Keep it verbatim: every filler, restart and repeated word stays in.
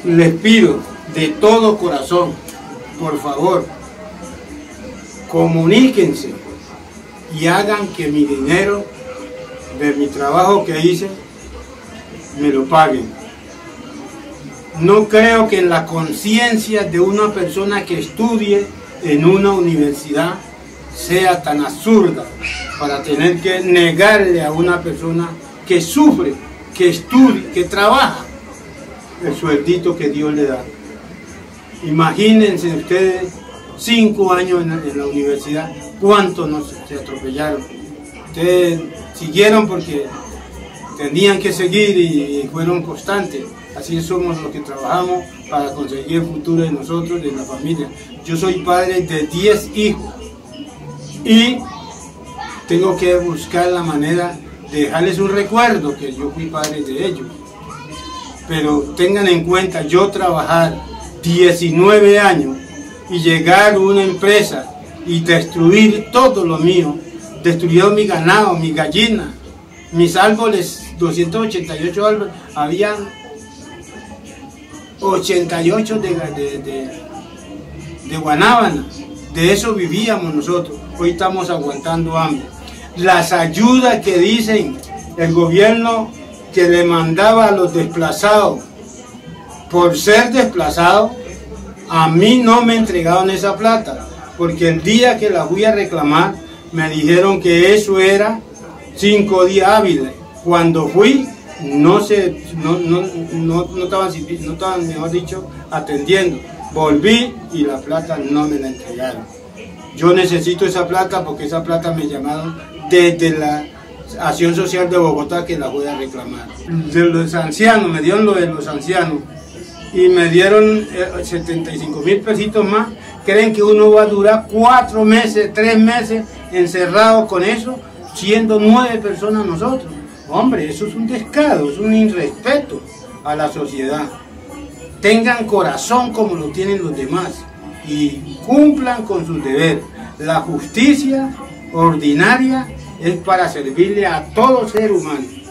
Les pido de todo corazón, por favor, comuníquense y hagan que mi dinero de mi trabajo que hice me lo paguen. No creo que en la conciencia de una persona que estudie en una universidad sea tan absurda para tener que negarle a una persona que sufre, que estudia, que trabaja, el sueldito que Dios le da. Imagínense ustedes, cinco años en la, en la universidad, cuántos nos se atropellaron. Ustedes siguieron porque tenían que seguir y, y fueron constantes. Así somos los que trabajamos para conseguir el futuro de nosotros, de la familia. Yo soy padre de diez hijos y tengo que buscar la manera de dejarles un recuerdo que yo fui padre de ellos. Pero tengan en cuenta, yo trabajar diecinueve años y llegar a una empresa y destruir todo lo mío, destruyó mi ganado, mi gallina, mis árboles, doscientos ochenta y ocho árboles, habían ochenta y ocho de, de, de, de guanábana, de eso vivíamos nosotros. Hoy estamos aguantando hambre. Las ayudas que dicen el gobierno que le mandaba a los desplazados por ser desplazados, a mí no me entregaron esa plata, porque el día que la fui a reclamar me dijeron que eso era cinco días hábiles. Cuando fui no se no, no, no, no estaban, no estaban, mejor dicho, atendiendo. Volví y la plata no me la entregaron. Yo necesito esa plata porque esa plata me llamaron desde la Acción Social de Bogotá que la voy a reclamar. De los ancianos, me dieron lo de los ancianos y me dieron setenta y cinco mil pesitos más. ¿Creen que uno va a durar cuatro meses, tres meses encerrado con eso, siendo nueve personas nosotros? Hombre, eso es un descaro, es un irrespeto a la sociedad. Tengan corazón como lo tienen los demás y cumplan con sus deberes. La justicia ordinaria es para servirle a todo ser humano.